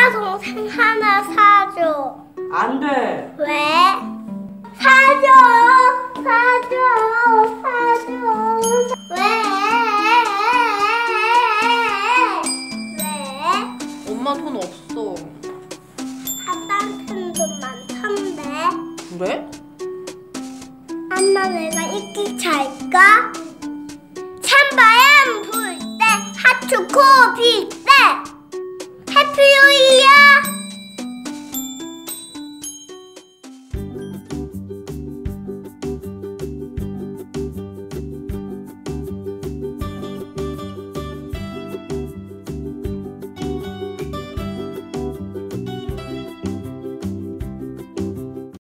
오빠 동생 하나 사줘. 안 돼. 왜? 사줘. 사줘. 사줘. 왜? 왜? 엄마 돈 없어. 아빠한테는 돈 많던데. 그래? 엄마 내가 일기 잘까? 찬바람 불 때 하트 코비